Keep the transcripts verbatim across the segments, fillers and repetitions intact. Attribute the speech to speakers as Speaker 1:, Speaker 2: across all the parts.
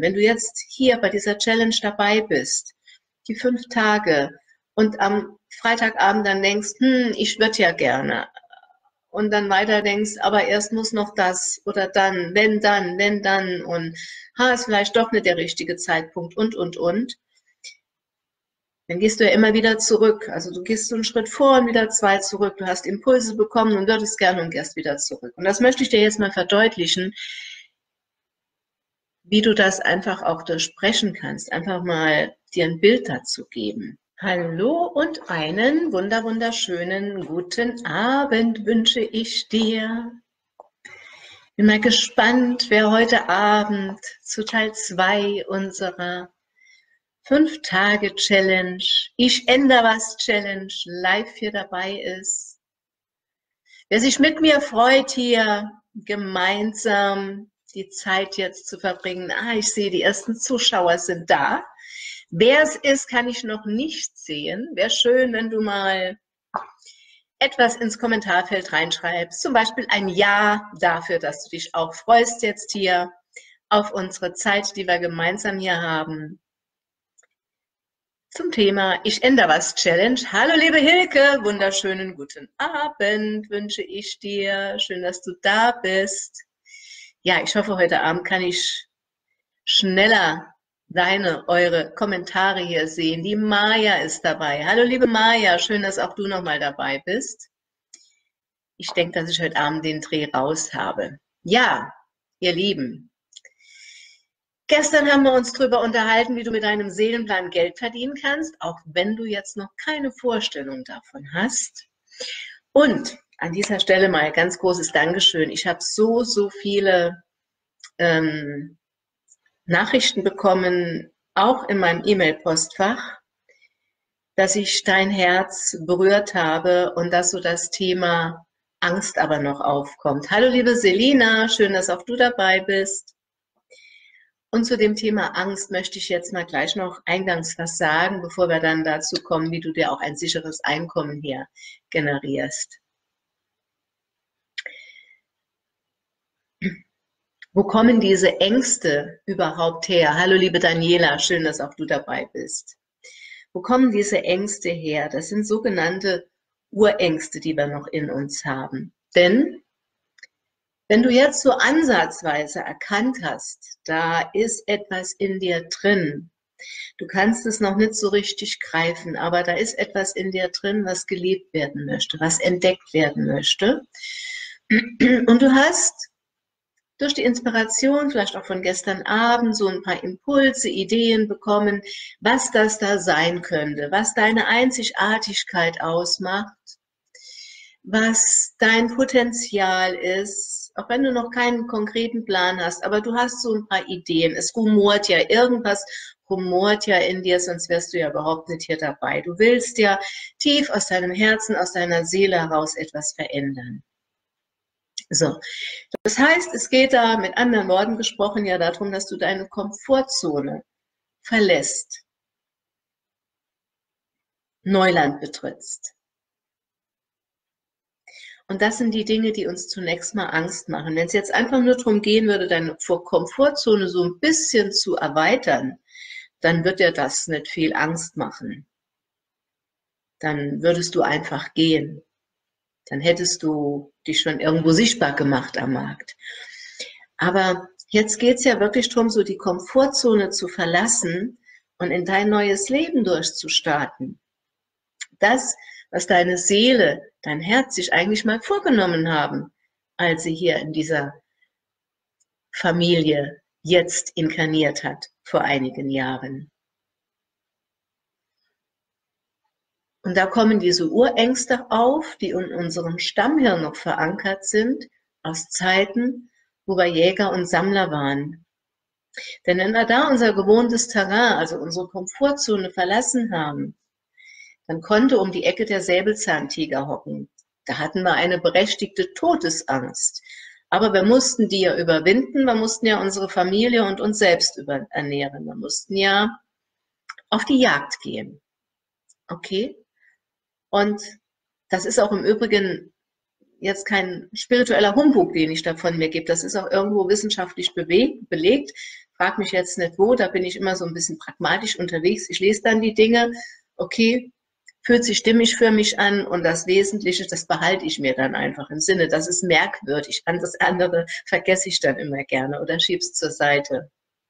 Speaker 1: vorstellen, wenn du jetzt hier bei dieser Challenge dabei bist, die fünf Tage und am Freitagabend dann denkst, hm, ich würde ja gerne, und dann weiter denkst, aber erst muss noch das oder dann, wenn dann, wenn dann und ha, ist vielleicht doch nicht der richtige Zeitpunkt und, und, und. Dann gehst du ja immer wieder zurück. Also du gehst so einen Schritt vor und wieder zwei zurück. Du hast Impulse bekommen und würdest gerne und gehst wieder zurück. Und das möchte ich dir jetzt mal verdeutlichen, wie du das einfach auch durchsprechen kannst. Einfach mal dir ein Bild dazu geben. Hallo und einen wunder wunderschönen guten Abend wünsche ich dir. Bin mal gespannt, wer heute Abend zu Teil zwei unserer fünf Tage Challenge, Ich ändere was Challenge live hier dabei ist. Wer sich mit mir freut, hier gemeinsam die Zeit jetzt zu verbringen. Ah, ich sehe, die ersten Zuschauer sind da. Wer es ist, kann ich noch nicht sehen. Wäre schön, wenn du mal etwas ins Kommentarfeld reinschreibst. Zum Beispiel ein Ja dafür, dass du dich auch freust jetzt hier auf unsere Zeit, die wir gemeinsam hier haben. Zum Thema Ich ändere was Challenge. Hallo liebe Hilke, wunderschönen guten Abend wünsche ich dir. Schön, dass du da bist. Ja, ich hoffe, heute Abend kann ich schneller deine, eure Kommentare hier sehen. Die Maja ist dabei. Hallo liebe Maja, schön, dass auch du nochmal dabei bist. Ich denke, dass ich heute Abend den Dreh raus habe. Ja, ihr Lieben, gestern haben wir uns darüber unterhalten, wie du mit deinem Seelenplan Geld verdienen kannst, auch wenn du jetzt noch keine Vorstellung davon hast. Und an dieser Stelle mal ganz großes Dankeschön. Ich habe so, so viele ähm, Nachrichten bekommen, auch in meinem E-Mail-Postfach, dass ich dein Herz berührt habe und dass so das Thema Angst aber noch aufkommt. Hallo liebe Selina, schön, dass auch du dabei bist. Und zu dem Thema Angst möchte ich jetzt mal gleich noch eingangs was sagen, bevor wir dann dazu kommen, wie du dir auch ein sicheres Einkommen hier generierst. Wo kommen diese Ängste überhaupt her? Hallo liebe Daniela, schön, dass auch du dabei bist. Wo kommen diese Ängste her? Das sind sogenannte Urängste, die wir noch in uns haben. Denn wenn du jetzt so ansatzweise erkannt hast, da ist etwas in dir drin, du kannst es noch nicht so richtig greifen, aber da ist etwas in dir drin, was gelebt werden möchte, was entdeckt werden möchte. Und du hast durch die Inspiration, vielleicht auch von gestern Abend, so ein paar Impulse, Ideen bekommen, was das da sein könnte, was deine Einzigartigkeit ausmacht, was dein Potenzial ist, auch wenn du noch keinen konkreten Plan hast, aber du hast so ein paar Ideen. Es rumort ja, irgendwas rumort ja in dir, sonst wärst du ja überhaupt nicht hier dabei. Du willst ja tief aus deinem Herzen, aus deiner Seele heraus etwas verändern. So, das heißt, es geht da mit anderen Worten gesprochen ja darum, dass du deine Komfortzone verlässt, Neuland betrittst. Und das sind die Dinge, die uns zunächst mal Angst machen. Wenn es jetzt einfach nur darum gehen würde, deine Komfortzone so ein bisschen zu erweitern, dann wird dir das nicht viel Angst machen. Dann würdest du einfach gehen. Dann hättest du dich schon irgendwo sichtbar gemacht am Markt. Aber jetzt geht es ja wirklich darum, so die Komfortzone zu verlassen und in dein neues Leben durchzustarten. Das, was deine Seele, dein Herz sich eigentlich mal vorgenommen haben, als sie hier in dieser Familie jetzt inkarniert hat, vor einigen Jahren. Und da kommen diese Urängste auf, die in unserem Stammhirn noch verankert sind, aus Zeiten, wo wir Jäger und Sammler waren. Denn wenn wir da unser gewohntes Terrain, also unsere Komfortzone verlassen haben, dann konnte um die Ecke der Säbelzahntiger hocken. Da hatten wir eine berechtigte Todesangst. Aber wir mussten die ja überwinden, wir mussten ja unsere Familie und uns selbst ernähren. Wir mussten ja auf die Jagd gehen. Okay? Und das ist auch im Übrigen jetzt kein spiritueller Humbug, den ich da von mir gebe. Das ist auch irgendwo wissenschaftlich belegt. frag mich jetzt nicht wo, da bin ich immer so ein bisschen pragmatisch unterwegs. Ich lese dann die Dinge, okay, fühlt sich stimmig für mich an und das Wesentliche, das behalte ich mir dann einfach im Sinne, das ist merkwürdig. An das andere vergesse ich dann immer gerne oder schieb's zur Seite.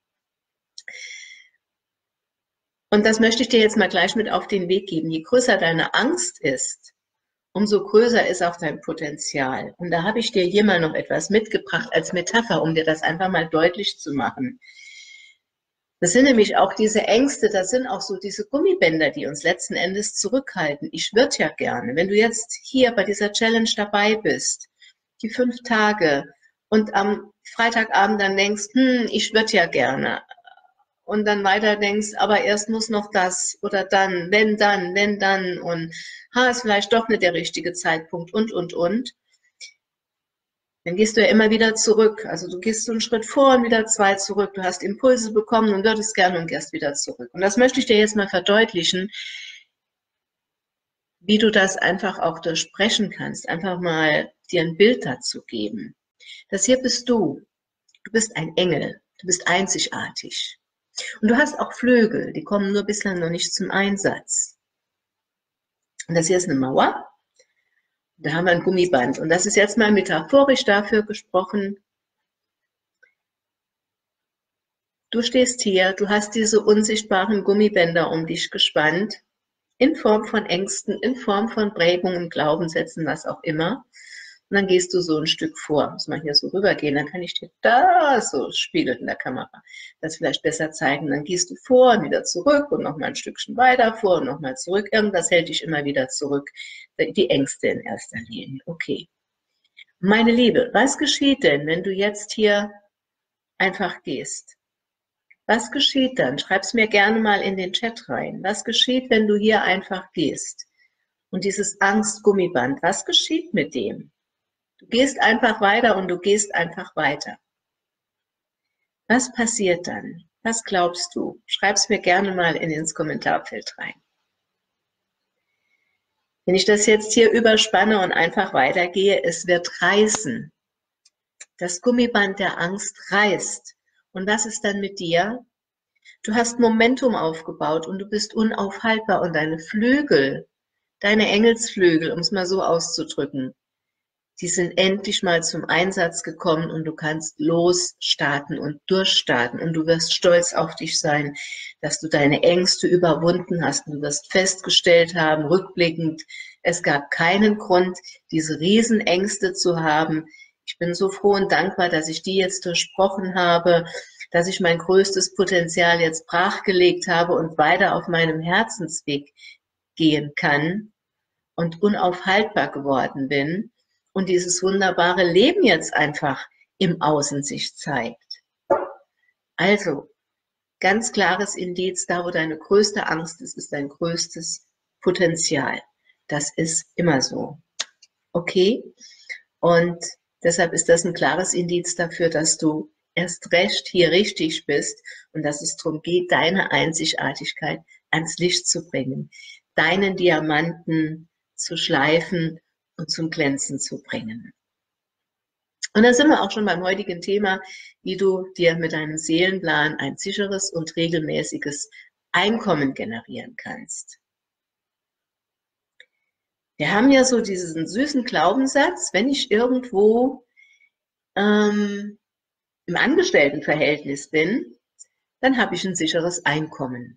Speaker 1: Und das möchte ich dir jetzt mal gleich mit auf den Weg geben. Je größer deine Angst ist, umso größer ist auch dein Potenzial. Und da habe ich dir hier mal noch etwas mitgebracht als Metapher, um dir das einfach mal deutlich zu machen. Das sind nämlich auch diese Ängste, das sind auch so diese Gummibänder, die uns letzten Endes zurückhalten. Ich würde ja gerne, wenn du jetzt hier bei dieser Challenge dabei bist, die fünf Tage und am Freitagabend dann denkst, hm, ich würde ja gerne, und dann weiter denkst, aber erst muss noch das oder dann, wenn dann, wenn dann und ha, ist vielleicht doch nicht der richtige Zeitpunkt und, und, und. Dann gehst du ja immer wieder zurück. Also du gehst so einen Schritt vor und wieder zwei zurück. Du hast Impulse bekommen und würdest gerne und gehst wieder zurück. Und das möchte ich dir jetzt mal verdeutlichen, wie du das einfach auch durchsprechen kannst. Einfach mal dir ein Bild dazu geben. Das hier bist du. Du bist ein Engel. Du bist einzigartig. Und du hast auch Flügel, die kommen nur bislang noch nicht zum Einsatz. Und das hier ist eine Mauer. Da haben wir ein Gummiband. Und das ist jetzt mal metaphorisch dafür gesprochen. Du stehst hier, du hast diese unsichtbaren Gummibänder um dich gespannt, in Form von Ängsten, in Form von Prägungen, Glaubenssätzen, was auch immer. Und dann gehst du so ein Stück vor. Muss man hier so rübergehen, dann kann ich dir da so spiegelt in der Kamera das vielleicht besser zeigen. Dann gehst du vor und wieder zurück und noch mal ein Stückchen weiter vor und noch mal zurück. Irgendwas hält dich immer wieder zurück. Die Ängste in erster Linie. Okay. Meine Liebe, was geschieht denn, wenn du jetzt hier einfach gehst? Was geschieht dann? Schreib's mir gerne mal in den Chat rein. Was geschieht, wenn du hier einfach gehst? Und dieses Angstgummiband, was geschieht mit dem? Du gehst einfach weiter und du gehst einfach weiter. Was passiert dann? Was glaubst du? Schreib's mir gerne mal in ins Kommentarfeld rein. Wenn ich das jetzt hier überspanne und einfach weitergehe, es wird reißen. Das Gummiband der Angst reißt. Und was ist dann mit dir? Du hast Momentum aufgebaut und du bist unaufhaltbar und deine Flügel, deine Engelsflügel, um es mal so auszudrücken, die sind endlich mal zum Einsatz gekommen und du kannst losstarten und durchstarten und du wirst stolz auf dich sein, dass du deine Ängste überwunden hast. Du wirst festgestellt haben, rückblickend, es gab keinen Grund, diese Riesenängste zu haben. Ich bin so froh und dankbar, dass ich die jetzt durchbrochen habe, dass ich mein größtes Potenzial jetzt brachgelegt habe und weiter auf meinem Herzensweg gehen kann und unaufhaltbar geworden bin. Und dieses wunderbare Leben jetzt einfach im Außen sich zeigt. Also, ganz klares Indiz, da wo deine größte Angst ist, ist dein größtes Potenzial. Das ist immer so. Okay? Und deshalb ist das ein klares Indiz dafür, dass du erst recht hier richtig bist und dass es darum geht, deine Einzigartigkeit ans Licht zu bringen, deinen Diamanten zu schleifen und zum Glänzen zu bringen. Und da sind wir auch schon beim heutigen Thema, wie du dir mit deinem Seelenplan ein sicheres und regelmäßiges Einkommen generieren kannst. Wir haben ja so diesen süßen Glaubenssatz, wenn ich irgendwo ähm, im Angestelltenverhältnis bin, dann habe ich ein sicheres Einkommen.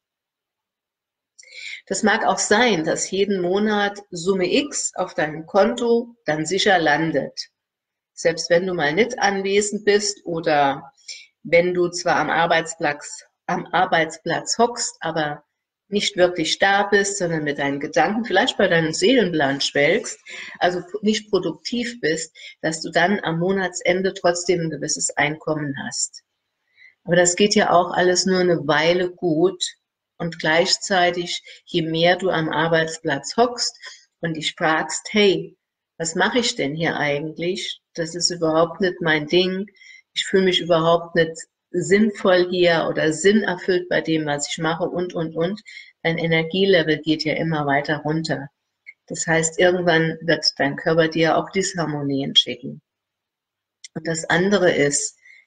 Speaker 1: Das mag auch sein, dass jeden Monat Summe X auf deinem Konto dann sicher landet. Selbst wenn du mal nicht anwesend bist oder wenn du zwar am Arbeitsplatz, am Arbeitsplatz hockst, aber nicht wirklich da bist, sondern mit deinen Gedanken vielleicht bei deinem Seelenplan schwelgst, also nicht produktiv bist, dass du dann am Monatsende trotzdem ein gewisses Einkommen hast. Aber das geht ja auch alles nur eine Weile gut. Und gleichzeitig, je mehr du am Arbeitsplatz hockst und dich fragst, hey, was mache ich denn hier eigentlich? Das ist überhaupt nicht mein Ding. Ich fühle mich überhaupt nicht sinnvoll hier oder sinnerfüllt bei dem, was ich mache und, und, und. Dein Energielevel geht ja immer weiter runter. Das heißt, irgendwann wird dein Körper dir auch Disharmonien schicken. Und das andere ist,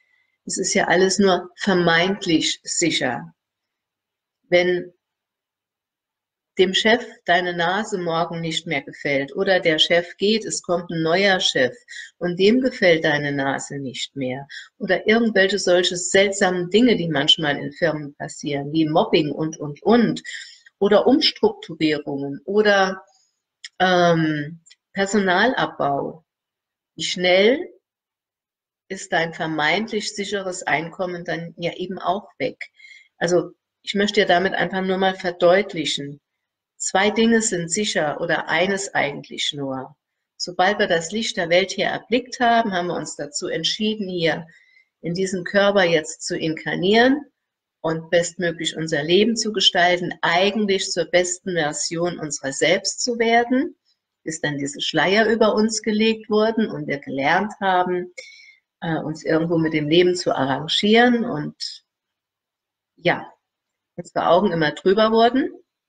Speaker 1: Es ist ja alles nur vermeintlich sicher. Wenn dem Chef deine Nase morgen nicht mehr gefällt oder der Chef geht, es kommt ein neuer Chef und dem gefällt deine Nase nicht mehr oder irgendwelche solche seltsamen Dinge, die manchmal in Firmen passieren, wie Mobbing und, und, und oder Umstrukturierungen oder ähm, Personalabbau. Wie schnell ist dein vermeintlich sicheres Einkommen dann ja eben auch weg? Also ich möchte dir damit einfach nur mal verdeutlichen, zwei Dinge sind sicher oder eines eigentlich nur. Sobald wir das Licht der Welt hier erblickt haben, haben wir uns dazu entschieden, hier in diesem Körper jetzt zu inkarnieren und bestmöglich unser Leben zu gestalten, eigentlich zur besten Version unserer selbst zu werden, ist dann diese Schleier über uns gelegt worden und wir gelernt haben, uns irgendwo mit dem Leben zu arrangieren und ja, unsere Augen immer drüber wurden.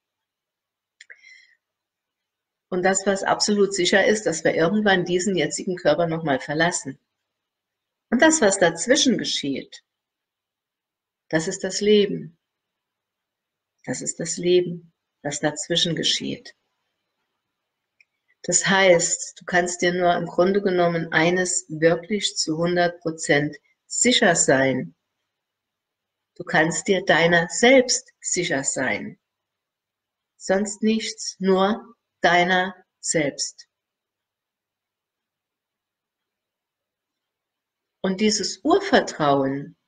Speaker 1: Und das, was absolut sicher ist, dass wir irgendwann diesen jetzigen Körper nochmal verlassen. Und das, was dazwischen geschieht, das ist das Leben. Das ist das Leben, was dazwischen geschieht. Das heißt, du kannst dir nur im Grunde genommen eines wirklich zu hundert Prozent sicher sein. Du kannst dir deiner selbst sicher sein. Sonst nichts, nur deiner selbst. Und dieses Urvertrauen,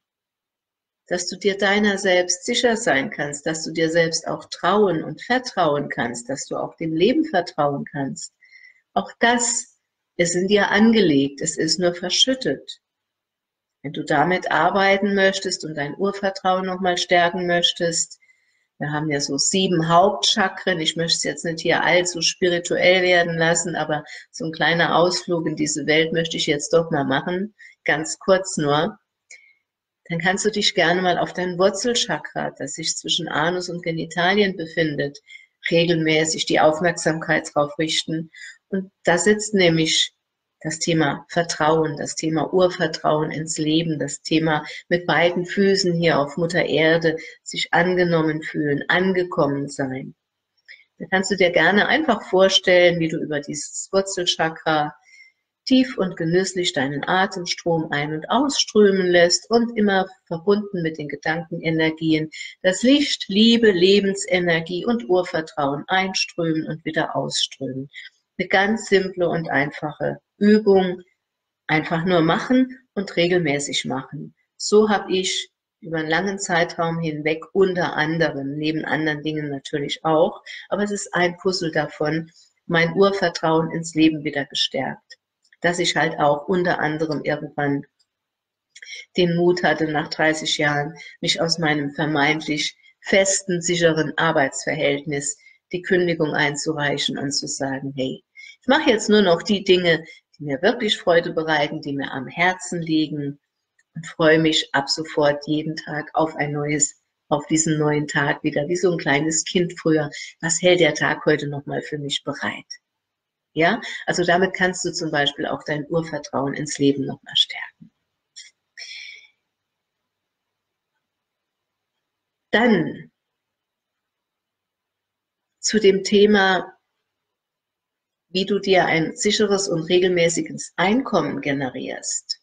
Speaker 1: dass du dir deiner selbst sicher sein kannst, dass du dir selbst auch trauen und vertrauen kannst, dass du auch dem Leben vertrauen kannst, auch das ist in dir angelegt, es ist nur verschüttet. Wenn du damit arbeiten möchtest und dein Urvertrauen nochmal stärken möchtest, wir haben ja so sieben Hauptchakren, ich möchte es jetzt nicht hier allzu spirituell werden lassen, aber so ein kleiner Ausflug in diese Welt möchte ich jetzt doch mal machen, ganz kurz nur. Dann kannst du dich gerne mal auf dein Wurzelchakra, das sich zwischen Anus und Genitalien befindet, regelmäßig die Aufmerksamkeit drauf richten. Und da sitzt nämlich das Thema Vertrauen, das Thema Urvertrauen ins Leben, das Thema mit beiden Füßen hier auf Mutter Erde sich angenommen fühlen, angekommen sein. Da kannst du dir gerne einfach vorstellen, wie du über dieses Wurzelchakra tief und genüsslich deinen Atemstrom ein- und ausströmen lässt und immer verbunden mit den Gedankenenergien das Licht, Liebe, Lebensenergie und Urvertrauen einströmen und wieder ausströmen. Eine ganz simple und einfache Übung, einfach nur machen und regelmäßig machen. So habe ich über einen langen Zeitraum hinweg unter anderem, neben anderen Dingen natürlich auch, aber es ist ein Puzzle davon, mein Urvertrauen ins Leben wieder gestärkt. Dass ich halt auch unter anderem irgendwann den Mut hatte, nach dreißig Jahren mich aus meinem vermeintlich festen, sicheren Arbeitsverhältnis die Kündigung einzureichen und zu sagen, hey, ich mache jetzt nur noch die Dinge, die mir wirklich Freude bereiten, die mir am Herzen liegen und freue mich ab sofort jeden Tag auf ein neues, auf diesen neuen Tag wieder, wie so ein kleines Kind früher. Was hält der Tag heute nochmal für mich bereit? Ja, also damit kannst du zum Beispiel auch dein Urvertrauen ins Leben nochmal stärken. Dann zu dem Thema, wie du dir ein sicheres und regelmäßiges Einkommen generierst.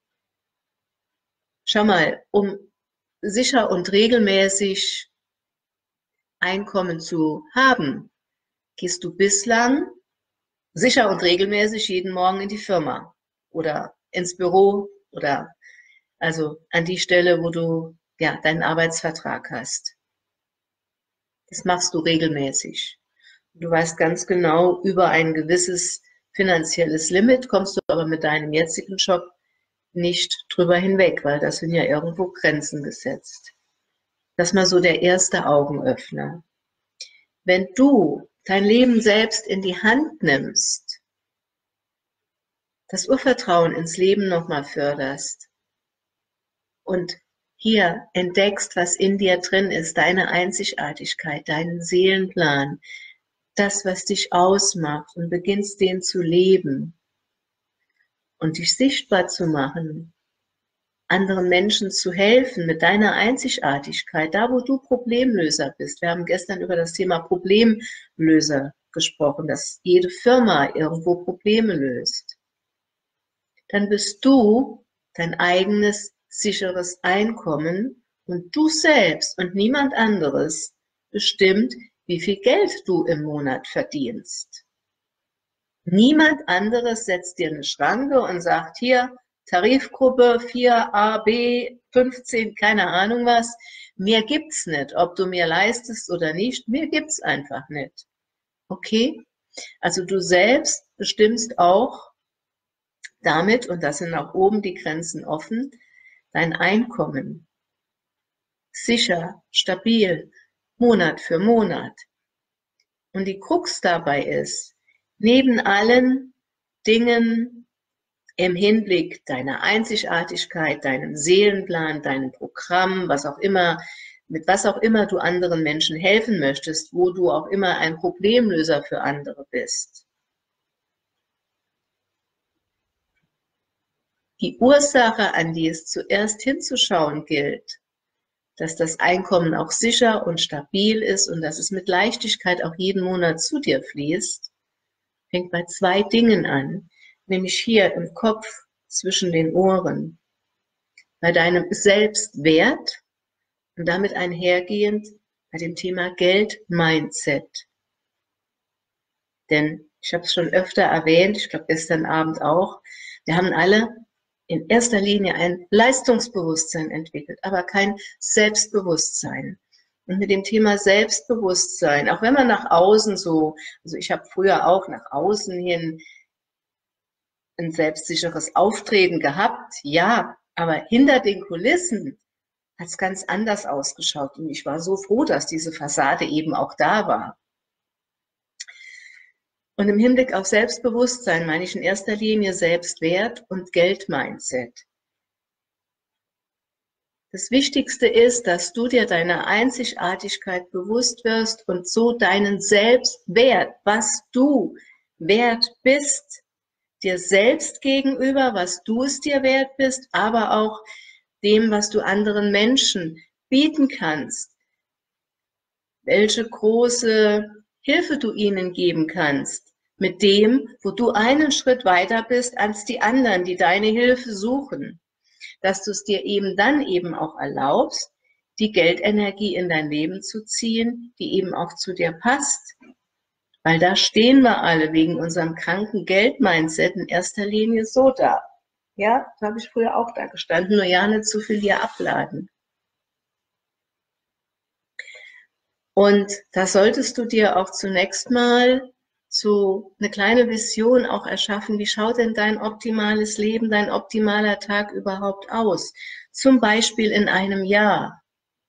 Speaker 1: Schau mal, um sicher und regelmäßig Einkommen zu haben, gehst du bislang sicher und regelmäßig jeden Morgen in die Firma oder ins Büro oder also an die Stelle, wo du ja deinen Arbeitsvertrag hast. Das machst du regelmäßig. Du weißt ganz genau, über ein gewisses finanzielles Limit kommst du aber mit deinem jetzigen Job nicht drüber hinweg, weil das sind ja irgendwo Grenzen gesetzt. Das ist mal so der erste Augenöffner. Wenn du dein Leben selbst in die Hand nimmst, das Urvertrauen ins Leben nochmal förderst und hier entdeckst, was in dir drin ist, deine Einzigartigkeit, deinen Seelenplan, das, was dich ausmacht und beginnst, den zu leben und dich sichtbar zu machen, anderen Menschen zu helfen mit deiner Einzigartigkeit, da wo du Problemlöser bist. Wir haben gestern über das Thema Problemlöser gesprochen, dass jede Firma irgendwo Probleme löst. Dann bist du dein eigenes sicheres Einkommen und du selbst und niemand anderes bestimmt, wie viel Geld du im Monat verdienst. Niemand anderes setzt dir eine Schranke und sagt, hier, Tarifgruppe vier a, B, fünfzehn, keine Ahnung was, mehr gibt's nicht. Ob du mehr leistest oder nicht, mehr gibt's einfach nicht. Okay? Also du selbst bestimmst auch damit, und da sind auch oben die Grenzen offen, dein Einkommen. Sicher, stabil, Monat für Monat. Und die Krux dabei ist, neben allen Dingen im Hinblick deiner Einzigartigkeit, deinem Seelenplan, deinem Programm, was auch immer, mit was auch immer du anderen Menschen helfen möchtest, wo du auch immer ein Problemlöser für andere bist. Die Ursache, an die es zuerst hinzuschauen gilt, dass das Einkommen auch sicher und stabil ist und dass es mit Leichtigkeit auch jeden Monat zu dir fließt, fängt bei zwei Dingen an, nämlich hier im Kopf zwischen den Ohren, bei deinem Selbstwert und damit einhergehend bei dem Thema Geld-Mindset. Denn ich habe es schon öfter erwähnt, ich glaube gestern Abend auch, wir haben alle in erster Linie ein Leistungsbewusstsein entwickelt, aber kein Selbstbewusstsein. Und mit dem Thema Selbstbewusstsein, auch wenn man nach außen so, also ich habe früher auch nach außen hin ein selbstsicheres Auftreten gehabt, ja, aber hinter den Kulissen hat es ganz anders ausgeschaut und ich war so froh, dass diese Fassade eben auch da war. Und im Hinblick auf Selbstbewusstsein meine ich in erster Linie Selbstwert und Geld-Mindset. Das Wichtigste ist, dass du dir deiner Einzigartigkeit bewusst wirst und so deinen Selbstwert, was du wert bist, dir selbst gegenüber, was du es dir wert bist, aber auch dem, was du anderen Menschen bieten kannst, welche große Hilfe du ihnen geben kannst, mit dem, wo du einen Schritt weiter bist als die anderen, die deine Hilfe suchen, dass du es dir eben dann eben auch erlaubst, die Geldenergie in dein Leben zu ziehen, die eben auch zu dir passt. Weil da stehen wir alle wegen unserem kranken Geld-Mindset in erster Linie so da. Ja, da habe ich früher auch da gestanden, nur ja nicht zu viel hier abladen. Und da solltest du dir auch zunächst mal so eine kleine Vision auch erschaffen, wie schaut denn dein optimales Leben, dein optimaler Tag überhaupt aus? Zum Beispiel in einem Jahr.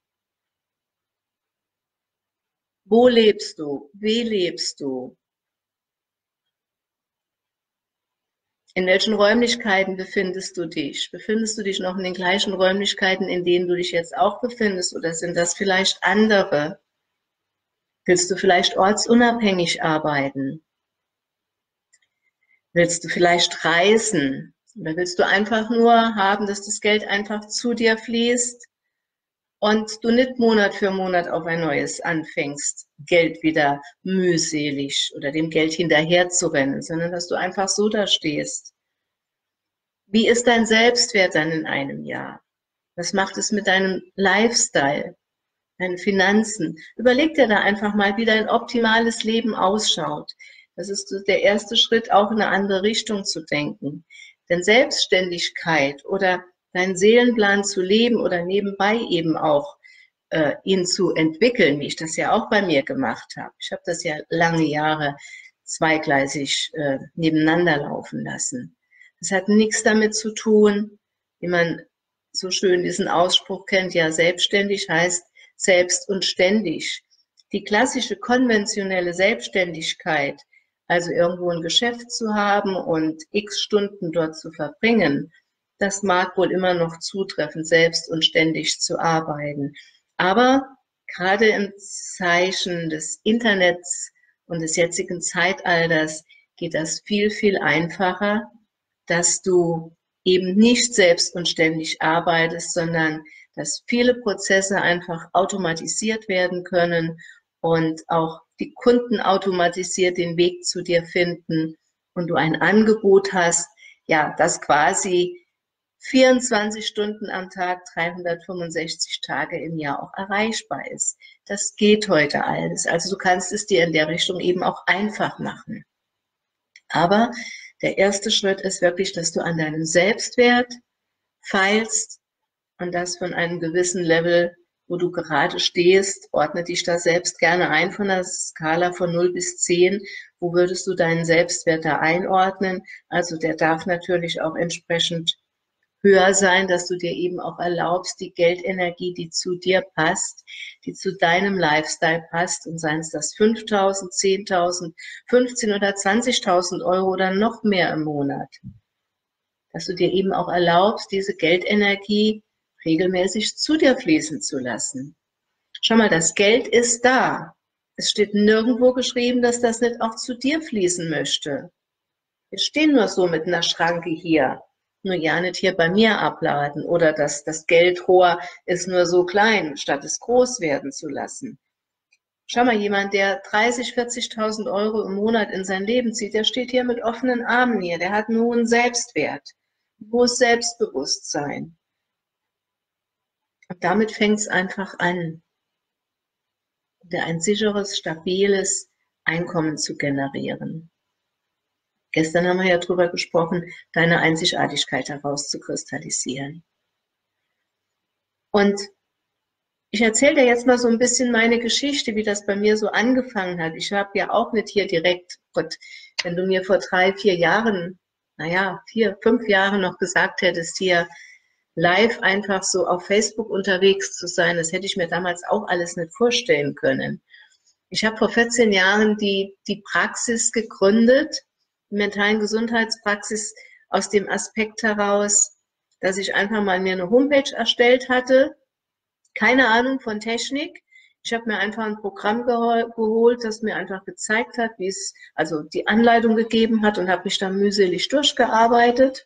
Speaker 1: Wo lebst du? Wie lebst du? In welchen Räumlichkeiten befindest du dich? Befindest du dich noch in den gleichen Räumlichkeiten, in denen du dich jetzt auch befindest, oder sind das vielleicht andere? Willst du vielleicht ortsunabhängig arbeiten? Willst du vielleicht reisen? Oder willst du einfach nur haben, dass das Geld einfach zu dir fließt und du nicht Monat für Monat auf ein neues anfängst, Geld wieder mühselig oder dem Geld hinterher zu rennen, sondern dass du einfach so da stehst. Wie ist dein Selbstwert dann in einem Jahr? Was macht es mit deinem Lifestyle, deinen Finanzen? Überleg dir da einfach mal, wie dein optimales Leben ausschaut. Das ist der erste Schritt, auch in eine andere Richtung zu denken. Denn Selbstständigkeit oder deinen Seelenplan zu leben oder nebenbei eben auch äh, ihn zu entwickeln, wie ich das ja auch bei mir gemacht habe. Ich habe das ja lange Jahre zweigleisig äh, nebeneinander laufen lassen. Das hat nichts damit zu tun, wie man so schön diesen Ausspruch kennt, ja, selbstständig heißt selbst und ständig. Die klassische konventionelle Selbstständigkeit, also irgendwo ein Geschäft zu haben und x Stunden dort zu verbringen, das mag wohl immer noch zutreffen, selbst und ständig zu arbeiten. Aber gerade im Zeichen des Internets und des jetzigen Zeitalters geht das viel, viel einfacher, dass du eben nicht selbst und ständig arbeitest, sondern dass viele Prozesse einfach automatisiert werden können und auch die Kunden automatisiert den Weg zu dir finden und du ein Angebot hast, ja, das quasi vierundzwanzig Stunden am Tag, dreihundertfünfundsechzig Tage im Jahr auch erreichbar ist. Das geht heute alles. Also du kannst es dir in der Richtung eben auch einfach machen. Aber der erste Schritt ist wirklich, dass du an deinem Selbstwert feilst und das von einem gewissen Level, wo du gerade stehst, ordne dich da selbst gerne ein von der Skala von null bis zehn. Wo würdest du deinen Selbstwert da einordnen? Also der darf natürlich auch entsprechend höher sein, dass du dir eben auch erlaubst, die Geldenergie, die zu dir passt, die zu deinem Lifestyle passt, und seien es das fünftausend, zehntausend, fünfzehntausend oder zwanzigtausend Euro oder noch mehr im Monat, dass du dir eben auch erlaubst, diese Geldenergie regelmäßig zu dir fließen zu lassen. Schau mal, das Geld ist da. Es steht nirgendwo geschrieben, dass das nicht auch zu dir fließen möchte. Wir stehen nur so mit einer Schranke hier. Nur ja nicht hier bei mir abladen oder dass das Geldrohr ist nur so klein, statt es groß werden zu lassen. Schau mal, jemand, der dreißigtausend, vierzigtausend Euro im Monat in sein Leben zieht, der steht hier mit offenen Armen hier, der hat einen hohen Selbstwert, ein hohes Selbstbewusstsein. Und damit fängt es einfach an, dir ein sicheres, stabiles Einkommen zu generieren. Gestern haben wir ja darüber gesprochen, deine Einzigartigkeit herauszukristallisieren. Und ich erzähle dir jetzt mal so ein bisschen meine Geschichte, wie das bei mir so angefangen hat. Ich habe ja auch nicht hier direkt, Gott, wenn du mir vor drei, vier Jahren, naja, vier, fünf Jahren noch gesagt hättest, hier live einfach so auf Facebook unterwegs zu sein, das hätte ich mir damals auch alles nicht vorstellen können. Ich habe vor vierzehn Jahren die, die Praxis gegründet, die mentalen Gesundheitspraxis, aus dem Aspekt heraus, dass ich einfach mal mir eine Homepage erstellt hatte, keine Ahnung von Technik. Ich habe mir einfach ein Programm geholt, das mir einfach gezeigt hat, wie es, also die Anleitung gegeben hat, und habe mich dann mühselig durchgearbeitet.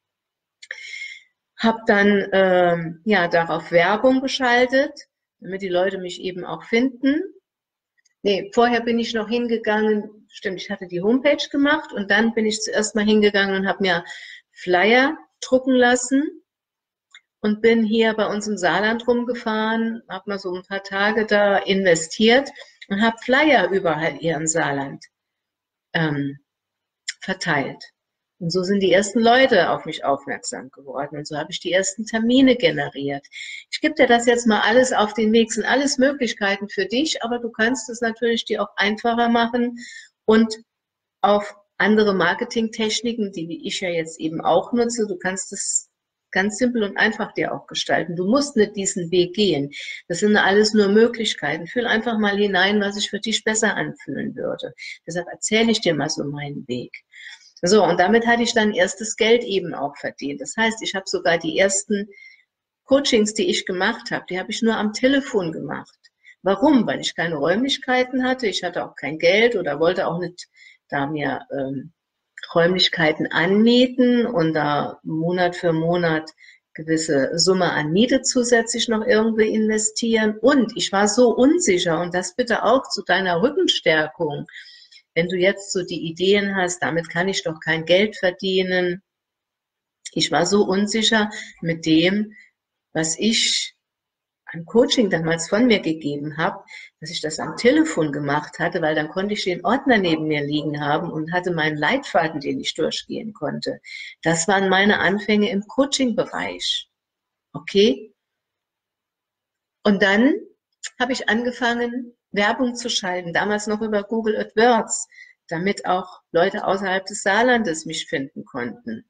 Speaker 1: Habe dann ähm, ja darauf Werbung geschaltet, damit die Leute mich eben auch finden. Nee, vorher bin ich noch hingegangen, stimmt, ich hatte die Homepage gemacht und dann bin ich zuerst mal hingegangen und habe mir Flyer drucken lassen und bin hier bei uns im Saarland rumgefahren, habe mal so ein paar Tage da investiert und habe Flyer überall hier im Saarland ähm, verteilt. Und so sind die ersten Leute auf mich aufmerksam geworden. Und so habe ich die ersten Termine generiert. Ich gebe dir das jetzt mal alles auf den Weg. Es sind alles Möglichkeiten für dich, aber du kannst es natürlich dir auch einfacher machen und auf andere Marketingtechniken, die ich ja jetzt eben auch nutze. Du kannst es ganz simpel und einfach dir auch gestalten. Du musst nicht diesen Weg gehen. Das sind alles nur Möglichkeiten. Fühl einfach mal hinein, was sich für dich besser anfühlen würde. Deshalb erzähle ich dir mal so meinen Weg. So, und damit hatte ich dann erstes Geld eben auch verdient. Das heißt, ich habe sogar die ersten Coachings, die ich gemacht habe, die habe ich nur am Telefon gemacht. Warum? Weil ich keine Räumlichkeiten hatte, ich hatte auch kein Geld oder wollte auch nicht da mir ähm, Räumlichkeiten anmieten und da Monat für Monat gewisse Summe an Miete zusätzlich noch irgendwie investieren. Und ich war so unsicher, und das bitte auch zu deiner Rückenstärkung. Wenn du jetzt so die Ideen hast, damit kann ich doch kein Geld verdienen. Ich war so unsicher mit dem, was ich an Coaching damals von mir gegeben habe, dass ich das am Telefon gemacht hatte, weil dann konnte ich den Ordner neben mir liegen haben und hatte meinen Leitfaden, den ich durchgehen konnte. Das waren meine Anfänge im Coaching-Bereich. Okay? Und dann habe ich angefangen, Werbung zu schalten, damals noch über Google AdWords, damit auch Leute außerhalb des Saarlandes mich finden konnten.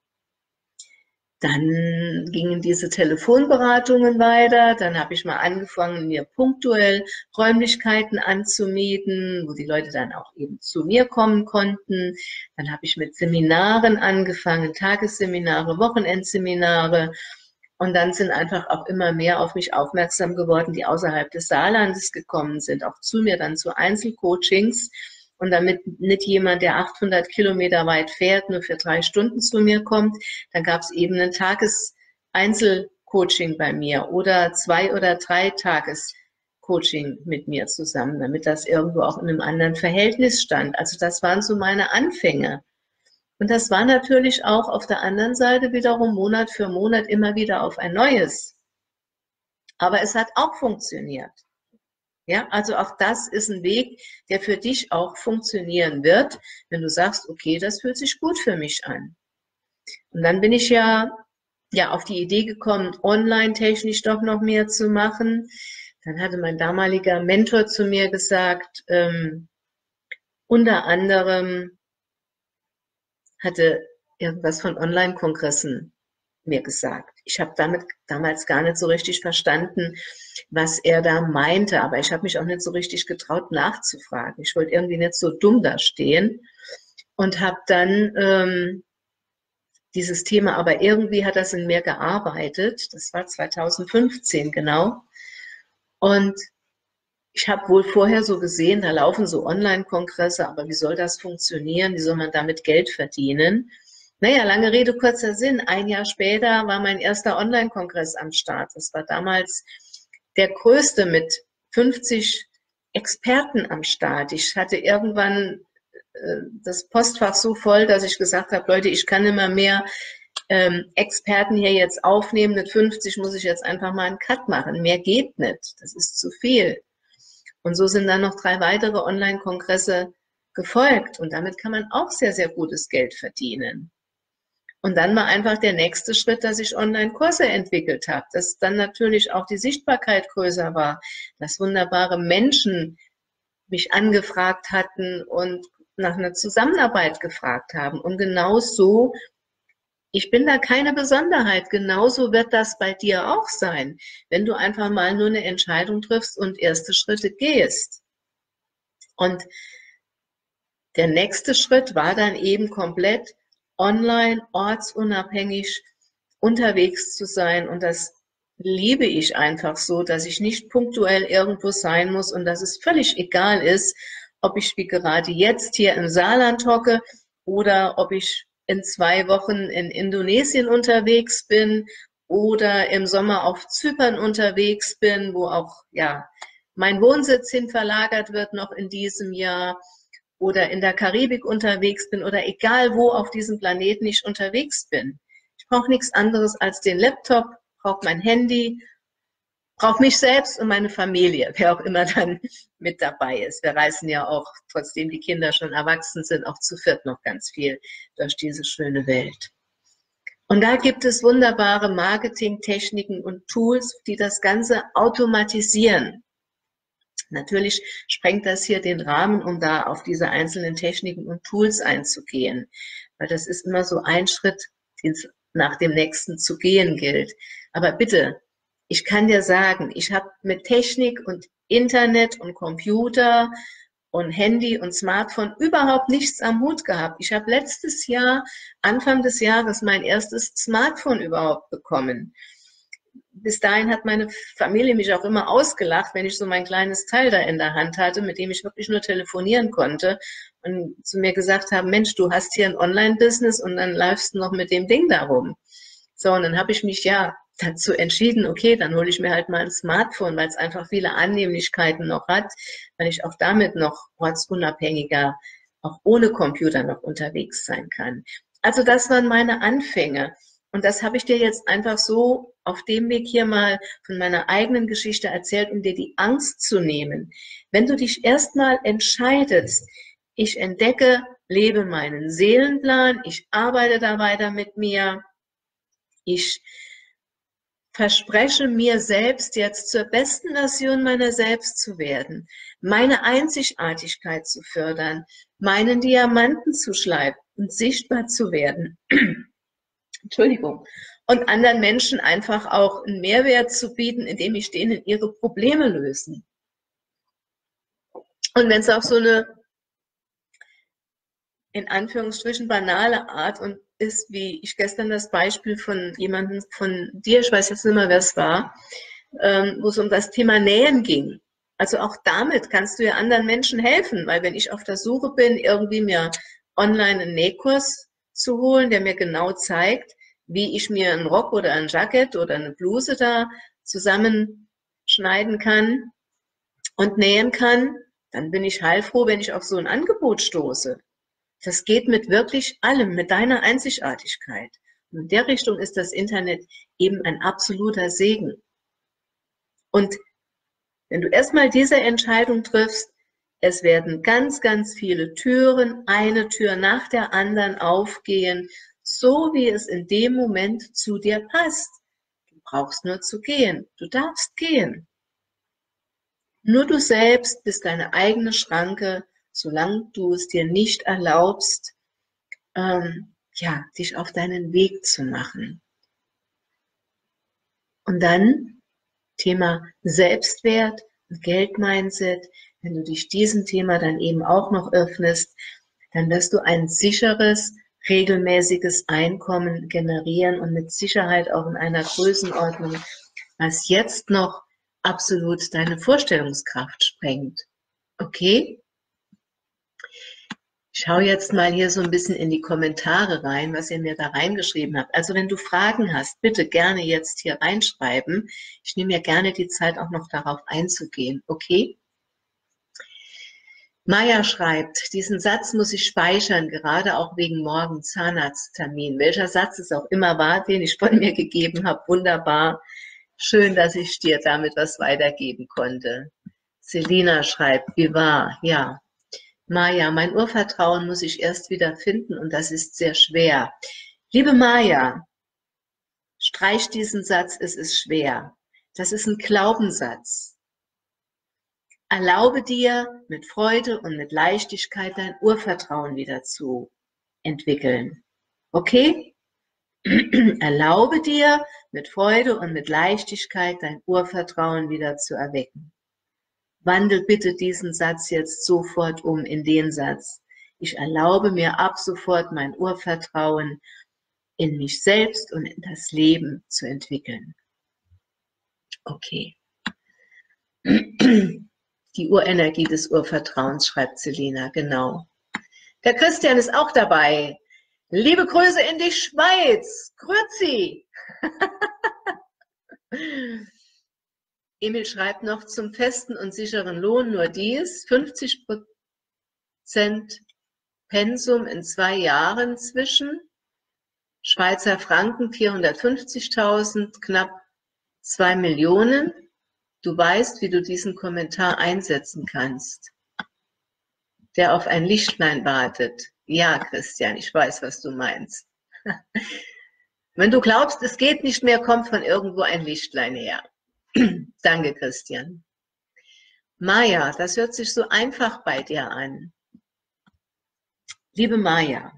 Speaker 1: Dann gingen diese Telefonberatungen weiter, dann habe ich mal angefangen, mir punktuell Räumlichkeiten anzumieten, wo die Leute dann auch eben zu mir kommen konnten. Dann habe ich mit Seminaren angefangen, Tagesseminare, Wochenendseminare. Und dann sind einfach auch immer mehr auf mich aufmerksam geworden, die außerhalb des Saarlandes gekommen sind, auch zu mir dann zu Einzelcoachings. Und damit nicht jemand, der achthundert Kilometer weit fährt, nur für drei Stunden zu mir kommt, dann gab es eben ein Tages-Einzelcoaching bei mir oder zwei oder drei Tages-Coaching mit mir zusammen, damit das irgendwo auch in einem anderen Verhältnis stand. Also das waren so meine Anfänge. Und das war natürlich auch auf der anderen Seite wiederum Monat für Monat immer wieder auf ein neues. Aber es hat auch funktioniert. Ja, also auch das ist ein Weg, der für dich auch funktionieren wird, wenn du sagst, okay, das fühlt sich gut für mich an. Und dann bin ich ja, ja auf die Idee gekommen, online-technisch doch noch mehr zu machen. Dann hatte mein damaliger Mentor zu mir gesagt, ähm, unter anderem hatte irgendwas von Online-Kongressen mir gesagt. Ich habe damit damals gar nicht so richtig verstanden, was er da meinte, aber ich habe mich auch nicht so richtig getraut nachzufragen. Ich wollte irgendwie nicht so dumm dastehen und habe dann ähm, dieses Thema, aber irgendwie hat das in mir gearbeitet. Das war zweitausendfünfzehn genau. Und ich habe wohl vorher so gesehen, da laufen so Online-Kongresse, aber wie soll das funktionieren? Wie soll man damit Geld verdienen? Naja, lange Rede, kurzer Sinn. Ein Jahr später war mein erster Online-Kongress am Start. Das war damals der größte mit fünfzig Experten am Start. Ich hatte irgendwann äh, das Postfach so voll, dass ich gesagt habe, Leute, ich kann immer mehr ähm, Experten hier jetzt aufnehmen. Mit fünfzig muss ich jetzt einfach mal einen Cut machen. Mehr geht nicht. Das ist zu viel. Und so sind dann noch drei weitere Online-Kongresse gefolgt. Und damit kann man auch sehr, sehr gutes Geld verdienen. Und dann war einfach der nächste Schritt, dass ich Online-Kurse entwickelt habe, dass dann natürlich auch die Sichtbarkeit größer war, dass wunderbare Menschen mich angefragt hatten und nach einer Zusammenarbeit gefragt haben. Und genau so, ich bin da keine Besonderheit, genauso wird das bei dir auch sein, wenn du einfach mal nur eine Entscheidung triffst und erste Schritte gehst. Und der nächste Schritt war dann eben komplett online, ortsunabhängig unterwegs zu sein. Und das liebe ich einfach so, dass ich nicht punktuell irgendwo sein muss und dass es völlig egal ist, ob ich wie gerade jetzt hier im Saarland hocke oder ob ich in zwei Wochen in Indonesien unterwegs bin oder im Sommer auf Zypern unterwegs bin, wo auch ja mein Wohnsitz hin verlagert wird noch in diesem Jahr, oder in der Karibik unterwegs bin oder egal wo auf diesem Planeten ich unterwegs bin. Ich brauche nichts anderes als den Laptop, brauche mein Handy, brauche mich selbst und meine Familie, wer auch immer dann mit dabei ist. Wir reisen ja auch, trotzdem die Kinder schon erwachsen sind, auch zu viert noch ganz viel durch diese schöne Welt. Und da gibt es wunderbare Marketingtechniken und Tools, die das Ganze automatisieren. Natürlich sprengt das hier den Rahmen, um da auf diese einzelnen Techniken und Tools einzugehen, weil das ist immer so ein Schritt, den es nach dem nächsten zu gehen gilt. Aber bitte, ich kann dir sagen, ich habe mit Technik und Internet und Computer und Handy und Smartphone überhaupt nichts am Hut gehabt. Ich habe letztes Jahr, Anfang des Jahres, mein erstes Smartphone überhaupt bekommen. Bis dahin hat meine Familie mich auch immer ausgelacht, wenn ich so mein kleines Teil da in der Hand hatte, mit dem ich wirklich nur telefonieren konnte und zu mir gesagt haben, Mensch, du hast hier ein Online-Business und dann läufst du noch mit dem Ding da rum. So, und dann habe ich mich ja dazu entschieden, okay, dann hole ich mir halt mal ein Smartphone, weil es einfach viele Annehmlichkeiten noch hat, weil ich auch damit noch ortsunabhängiger, auch ohne Computer noch unterwegs sein kann. Also das waren meine Anfänge. Und das habe ich dir jetzt einfach so auf dem Weg hier mal von meiner eigenen Geschichte erzählt, um dir die Angst zu nehmen. Wenn du dich erstmal entscheidest, ich entdecke, lebe meinen Seelenplan, ich arbeite da weiter mit mir, ich verspreche mir selbst jetzt zur besten Version meiner selbst zu werden, meine Einzigartigkeit zu fördern, meinen Diamanten zu schleifen und sichtbar zu werden. Entschuldigung. Und anderen Menschen einfach auch einen Mehrwert zu bieten, indem ich denen ihre Probleme lösen. Und wenn es auf so eine, in Anführungsstrichen, banale Art und ist, wie ich gestern das Beispiel von jemandem von dir, ich weiß jetzt nicht mehr, wer es war, ähm, wo es um das Thema Nähen ging. Also auch damit kannst du ja anderen Menschen helfen, weil wenn ich auf der Suche bin, irgendwie mir online einen Nähkurs zu holen, der mir genau zeigt, wie ich mir einen Rock oder ein Jackett oder eine Bluse da zusammenschneiden kann und nähen kann, dann bin ich heilfroh, wenn ich auf so ein Angebot stoße. Das geht mit wirklich allem, mit deiner Einzigartigkeit. Und in der Richtung ist das Internet eben ein absoluter Segen. Und wenn du erstmal diese Entscheidung triffst, es werden ganz, ganz viele Türen, eine Tür nach der anderen aufgehen, so wie es in dem Moment zu dir passt. Du brauchst nur zu gehen. Du darfst gehen. Nur du selbst bist deine eigene Schranke, solange du es dir nicht erlaubst, ähm, ja, dich auf deinen Weg zu machen. Und dann Thema Selbstwert und Geldmindset. Wenn du dich diesem Thema dann eben auch noch öffnest, dann wirst du ein sicheres, regelmäßiges Einkommen generieren und mit Sicherheit auch in einer Größenordnung, was jetzt noch absolut deine Vorstellungskraft sprengt. Okay? Ich schaue jetzt mal hier so ein bisschen in die Kommentare rein, was ihr mir da reingeschrieben habt. Also wenn du Fragen hast, bitte gerne jetzt hier reinschreiben. Ich nehme mir gerne die Zeit, auch noch darauf einzugehen. Okay? Maya schreibt, diesen Satz muss ich speichern, gerade auch wegen morgen Zahnarzttermin. Welcher Satz es auch immer war, den ich von mir gegeben habe. Wunderbar. Schön, dass ich dir damit was weitergeben konnte. Selina schreibt, wie wahr, ja. Maja, mein Urvertrauen muss ich erst wieder finden und das ist sehr schwer. Liebe Maja, streich diesen Satz, es ist schwer. Das ist ein Glaubenssatz. Erlaube dir mit Freude und mit Leichtigkeit dein Urvertrauen wieder zu entwickeln. Okay? Erlaube dir mit Freude und mit Leichtigkeit dein Urvertrauen wieder zu erwecken. Wandel bitte diesen Satz jetzt sofort um in den Satz. Ich erlaube mir ab sofort mein Urvertrauen in mich selbst und in das Leben zu entwickeln. Okay. Die Urenergie des Urvertrauens, schreibt Selina, genau. Der Christian ist auch dabei. Liebe Grüße in die Schweiz. Grüezi. Emil schreibt noch, zum festen und sicheren Lohn nur dies, fünfzig Prozent Pensum in zwei Jahren zwischen, Schweizer Franken vierhundertfünfzigtausend, knapp zwei Millionen. Du weißt, wie du diesen Kommentar einsetzen kannst, der auf ein Lichtlein wartet. Ja, Christian, ich weiß, was du meinst. Wenn du glaubst, es geht nicht mehr, kommt von irgendwo ein Lichtlein her. Danke, Christian. Maja, das hört sich so einfach bei dir an. Liebe Maja,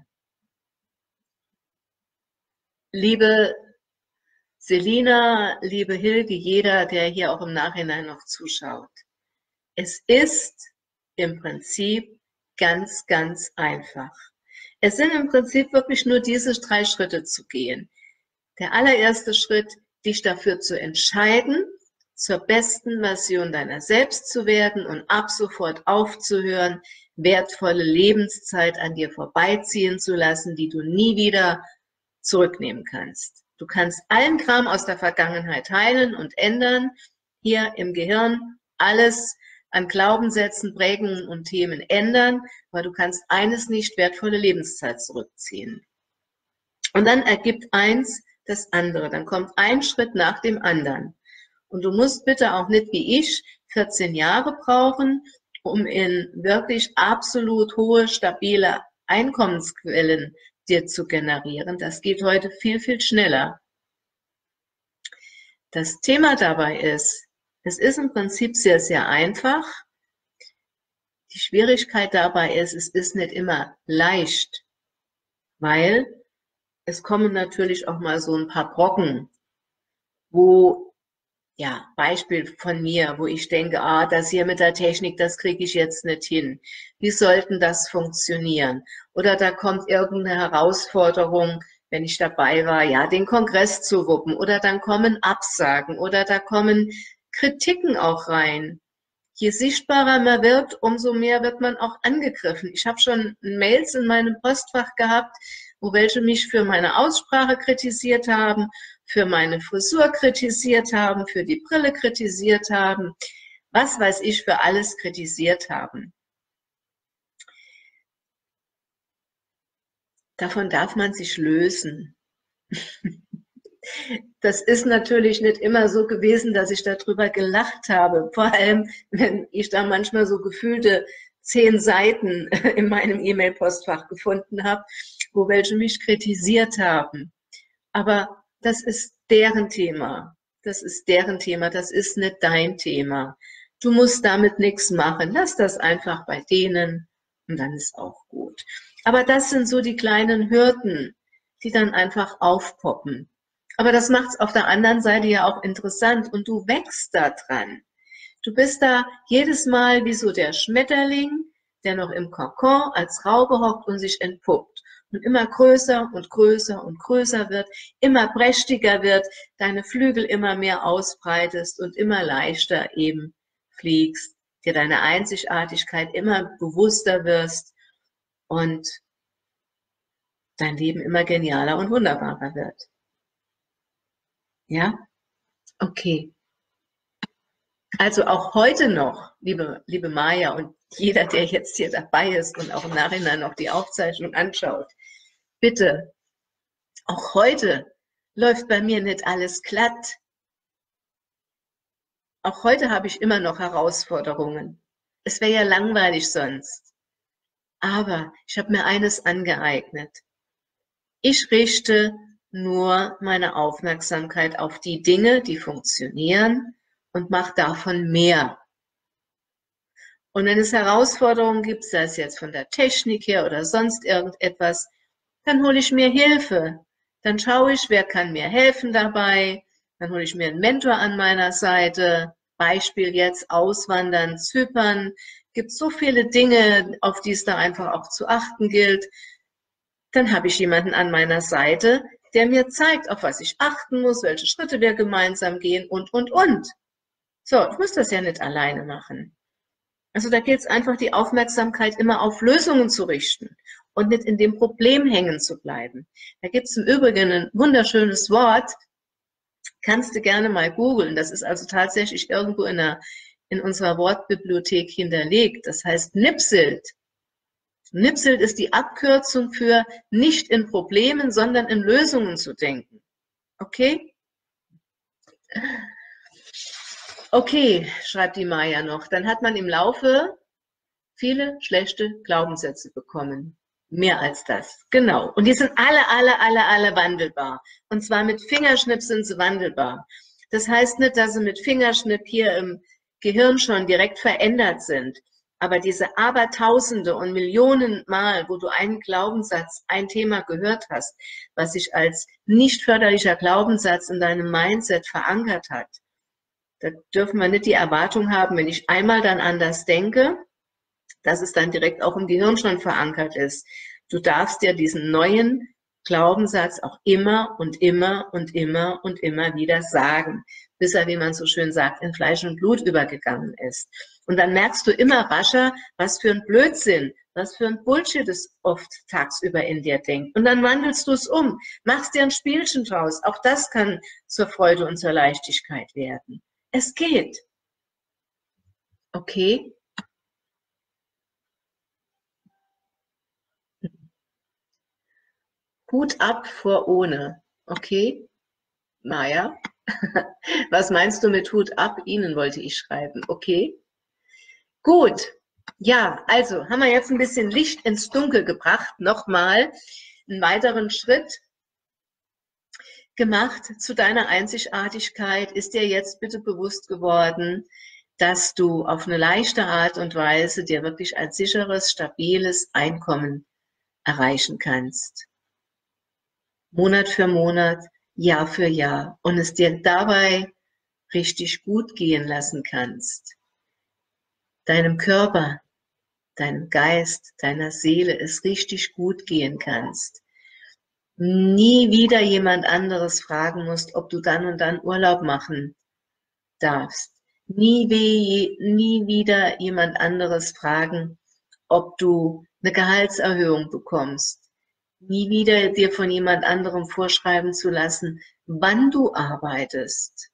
Speaker 1: liebe Selina, liebe Hilge, jeder, der hier auch im Nachhinein noch zuschaut. Es ist im Prinzip ganz, ganz einfach. Es sind im Prinzip wirklich nur diese drei Schritte zu gehen. Der allererste Schritt, dich dafür zu entscheiden, zur besten Version deiner selbst zu werden und ab sofort aufzuhören, wertvolle Lebenszeit an dir vorbeiziehen zu lassen, die du nie wieder zurücknehmen kannst. Du kannst allen Kram aus der Vergangenheit heilen und ändern, hier im Gehirn alles an Glaubenssätzen, Prägungen und Themen ändern, aber du kannst eines nicht, wertvolle Lebenszeit zurückziehen. Und dann ergibt eins das andere, dann kommt ein Schritt nach dem anderen. Und du musst bitte auch nicht wie ich vierzehn Jahre brauchen, um in wirklich absolut hohe, stabile Einkommensquellen dir zu generieren. Das geht heute viel, viel schneller. Das Thema dabei ist, es ist im Prinzip sehr, sehr einfach. Die Schwierigkeit dabei ist, es ist nicht immer leicht, weil es kommen natürlich auch mal so ein paar Brocken, wo, ja, Beispiel von mir, wo ich denke, ah, das hier mit der Technik, das kriege ich jetzt nicht hin. Wie sollten das funktionieren? Oder da kommt irgendeine Herausforderung, wenn ich dabei war, ja, den Kongress zu wuppen. Oder dann kommen Absagen oder da kommen Kritiken auch rein. je sichtbarer man wird, umso mehr wird man auch angegriffen. Ich habe schon Mails in meinem Postfach gehabt, wo welche mich für meine Aussprache kritisiert haben, für meine Frisur kritisiert haben, für die Brille kritisiert haben, was weiß ich, für alles kritisiert haben. Davon darf man sich lösen. Das ist natürlich nicht immer so gewesen, dass ich darüber gelacht habe. Vor allem, wenn ich da manchmal so gefühlte zehn Seiten in meinem E-Mail-Postfach gefunden habe, wo welche mich kritisiert haben. Aber das ist deren Thema. Das ist deren Thema. Das ist nicht dein Thema. Du musst damit nichts machen. Lass das einfach bei denen und dann ist auch gut. Aber das sind so die kleinen Hürden, die dann einfach aufpoppen. Aber das macht es auf der anderen Seite ja auch interessant und du wächst da dran. Du bist da jedes Mal wie so der Schmetterling, der noch im Kokon als Raupe hockt und sich entpuppt und immer größer und größer und größer wird, immer prächtiger wird, deine Flügel immer mehr ausbreitest und immer leichter eben fliegst, dir deine Einzigartigkeit immer bewusster wirst und dein Leben immer genialer und wunderbarer wird. Ja? Okay. Also auch heute noch, liebe, liebe Maja und jeder, der jetzt hier dabei ist und auch im Nachhinein noch die Aufzeichnung anschaut, bitte, auch heute läuft bei mir nicht alles glatt. Auch heute habe ich immer noch Herausforderungen. Es wäre ja langweilig sonst. Aber ich habe mir eines angeeignet. Ich richte nur meine Aufmerksamkeit auf die Dinge, die funktionieren und mache davon mehr. Und wenn es Herausforderungen gibt, sei es jetzt von der Technik her oder sonst irgendetwas, dann hole ich mir Hilfe. Dann schaue ich, wer kann mir helfen dabei. Dann hole ich mir einen Mentor an meiner Seite. Beispiel jetzt Auswandern, Zypern. Gibt so viele Dinge, auf die es da einfach auch zu achten gilt. Dann habe ich jemanden an meiner Seite, der mir zeigt, auf was ich achten muss, welche Schritte wir gemeinsam gehen und, und, und. So, ich muss das ja nicht alleine machen. Also da gilt es einfach, die Aufmerksamkeit immer auf Lösungen zu richten und nicht in dem Problem hängen zu bleiben. Da gibt es im Übrigen ein wunderschönes Wort, kannst du gerne mal googeln. Das ist also tatsächlich irgendwo in, der, in unserer Wortbibliothek hinterlegt. Das heißt Nipselt. Nipselt ist die Abkürzung für nicht in Problemen, sondern in Lösungen zu denken. Okay? Okay, schreibt die Maja noch. Dann hat man im Laufe viele schlechte Glaubenssätze bekommen. Mehr als das. Genau. Und die sind alle, alle, alle, alle wandelbar. Und zwar mit Fingerschnipp sind sie wandelbar. Das heißt nicht, dass sie mit Fingerschnipp hier im Gehirn schon direkt verändert sind. Aber diese Abertausende und Millionen Mal, wo du einen Glaubenssatz, ein Thema gehört hast, was sich als nicht förderlicher Glaubenssatz in deinem Mindset verankert hat, da dürfen wir nicht die Erwartung haben, wenn ich einmal dann anders denke, dass es dann direkt auch im Gehirn schon verankert ist. Du darfst dir diesen neuen Glaubenssatz auch immer und immer und immer und immer wieder sagen, bis er, wie man so schön sagt, in Fleisch und Blut übergegangen ist. Und dann merkst du immer rascher, was für ein Blödsinn, was für ein Bullshit es oft tagsüber in dir denkt. Und dann wandelst du es um, machst dir ein Spielchen draus. Auch das kann zur Freude und zur Leichtigkeit werden. Es geht. Okay? Hut ab vor ohne. Okay? Maja? Was meinst du mit Hut ab? Ihnen wollte ich schreiben. Okay? Gut. Ja, also haben wir jetzt ein bisschen Licht ins Dunkel gebracht. Nochmal einen weiteren Schritt gemacht zu deiner Einzigartigkeit. Ist dir jetzt bitte bewusst geworden, dass du auf eine leichte Art und Weise dir wirklich ein sicheres, stabiles Einkommen erreichen kannst. Monat für Monat, Jahr für Jahr. Und es dir dabei richtig gut gehen lassen kannst. Deinem Körper, deinem Geist, deiner Seele es richtig gut gehen kannst. Nie wieder jemand anderes fragen musst, ob du dann und dann Urlaub machen darfst. Nie, wie, nie wieder jemand anderes fragen, ob du eine Gehaltserhöhung bekommst. Nie wieder dir von jemand anderem vorschreiben zu lassen, wann du arbeitest.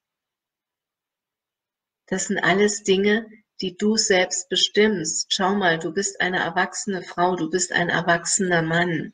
Speaker 1: Das sind alles Dinge, die du selbst bestimmst. Schau mal, du bist eine erwachsene Frau, du bist ein erwachsener Mann.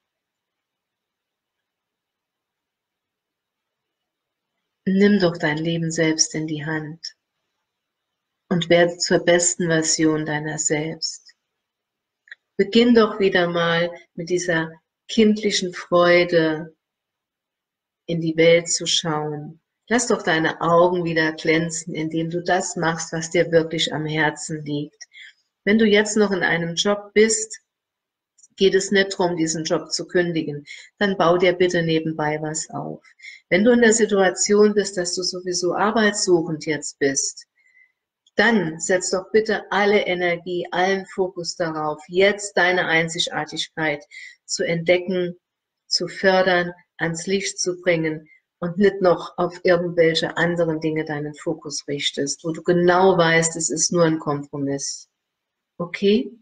Speaker 1: Nimm doch dein Leben selbst in die Hand und werde zur besten Version deiner selbst. Beginn doch wieder mal mit dieser kindlichen Freude in die Welt zu schauen. Lass doch deine Augen wieder glänzen, indem du das machst, was dir wirklich am Herzen liegt. Wenn du jetzt noch in einem Job bist, geht es nicht darum, diesen Job zu kündigen. Dann bau dir bitte nebenbei was auf. Wenn du in der Situation bist, dass du sowieso arbeitssuchend jetzt bist, dann setz doch bitte alle Energie, allen Fokus darauf, jetzt deine Einzigartigkeit zu entdecken, zu fördern, ans Licht zu bringen und nicht noch auf irgendwelche anderen Dinge deinen Fokus richtest, wo du genau weißt, es ist nur ein Kompromiss. Okay?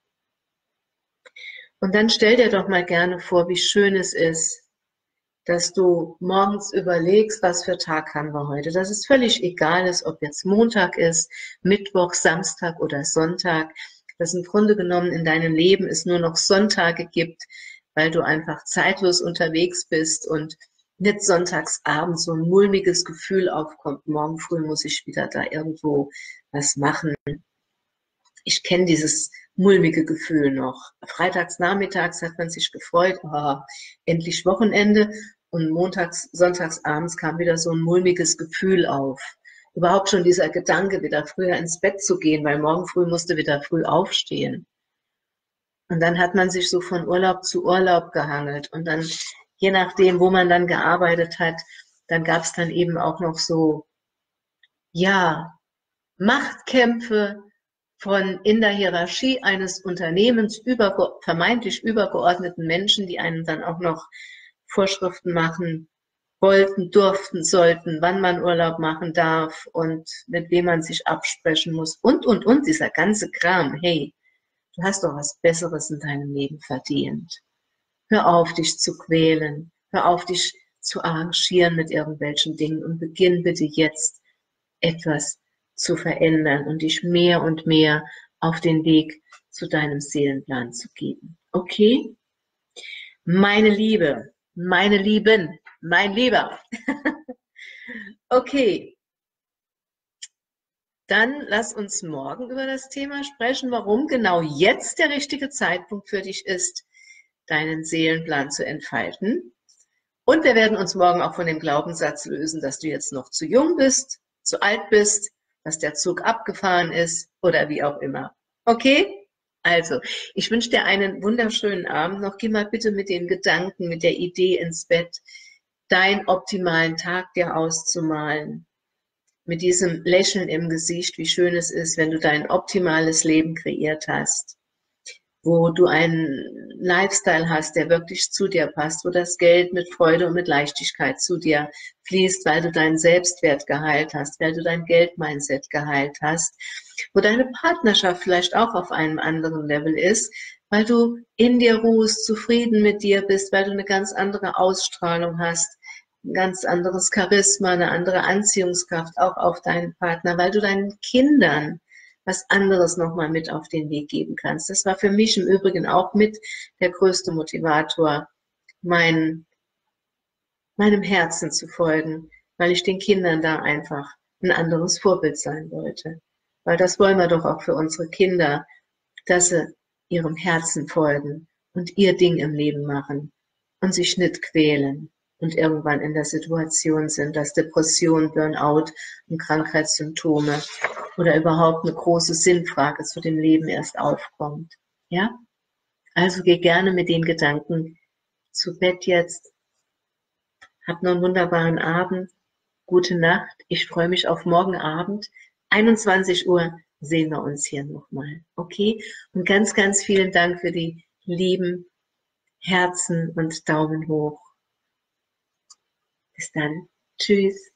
Speaker 1: Und dann stell dir doch mal gerne vor, wie schön es ist, dass du morgens überlegst, was für Tag haben wir heute. Dass es völlig egal ist, ob jetzt Montag ist, Mittwoch, Samstag oder Sonntag. Dass im Grunde genommen in deinem Leben es nur noch Sonntage gibt, weil du einfach zeitlos unterwegs bist und nicht sonntags abends so ein mulmiges Gefühl aufkommt. Morgen früh muss ich wieder da irgendwo was machen. Ich kenne dieses mulmige Gefühl noch. Freitags nachmittags hat man sich gefreut, oh, endlich Wochenende. Und montags, sonntags abends kam wieder so ein mulmiges Gefühl auf. Überhaupt schon dieser Gedanke, wieder früher ins Bett zu gehen, weil morgen früh musste wieder früh aufstehen. Und dann hat man sich so von Urlaub zu Urlaub gehangelt. Und dann, je nachdem, wo man dann gearbeitet hat, dann gab es dann eben auch noch so, ja, Machtkämpfe von in der Hierarchie eines Unternehmens überge vermeintlich übergeordneten Menschen, die einem dann auch noch Vorschriften machen wollten, durften, sollten, wann man Urlaub machen darf und mit wem man sich absprechen muss und, und, und, dieser ganze Kram. Hey, du hast doch was Besseres in deinem Leben verdient. Hör auf, dich zu quälen. Hör auf, dich zu arrangieren mit irgendwelchen Dingen und beginn bitte jetzt etwas zu verändern und dich mehr und mehr auf den Weg zu deinem Seelenplan zu geben. Okay? Meine Liebe, meine Lieben, mein Lieber. Okay. Dann lass uns morgen über das Thema sprechen, warum genau jetzt der richtige Zeitpunkt für dich ist, deinen Seelenplan zu entfalten. Und wir werden uns morgen auch von dem Glaubenssatz lösen, dass du jetzt noch zu jung bist, zu alt bist, dass der Zug abgefahren ist oder wie auch immer. Okay? Also, ich wünsche dir einen wunderschönen Abend noch. Geh mal bitte mit den Gedanken, mit der Idee ins Bett, deinen optimalen Tag dir auszumalen. Mit diesem Lächeln im Gesicht, wie schön es ist, wenn du dein optimales Leben kreiert hast, wo du einen Lifestyle hast, der wirklich zu dir passt, wo das Geld mit Freude und mit Leichtigkeit zu dir fließt, weil du deinen Selbstwert geheilt hast, weil du dein Geldmindset geheilt hast, wo deine Partnerschaft vielleicht auch auf einem anderen Level ist, weil du in dir ruhst, zufrieden mit dir bist, weil du eine ganz andere Ausstrahlung hast, ein ganz anderes Charisma, eine andere Anziehungskraft auch auf deinen Partner, weil du deinen Kindern was anderes nochmal mit auf den Weg geben kannst. Das war für mich im Übrigen auch mit der größte Motivator, mein, meinem Herzen zu folgen, weil ich den Kindern da einfach ein anderes Vorbild sein wollte. Weil das wollen wir doch auch für unsere Kinder, dass sie ihrem Herzen folgen und ihr Ding im Leben machen und sich nicht quälen und irgendwann in der Situation sind, dass Depression, Burnout und Krankheitssymptome oder überhaupt eine große Sinnfrage zu dem Leben erst aufkommt. Ja? Also geh gerne mit den Gedanken zu Bett jetzt. Hab noch einen wunderbaren Abend. Gute Nacht. Ich freue mich auf morgen Abend. einundzwanzig Uhr sehen wir uns hier nochmal. Okay? Und ganz, ganz vielen Dank für die lieben Herzen und Daumen hoch. Bis dann. Tschüss.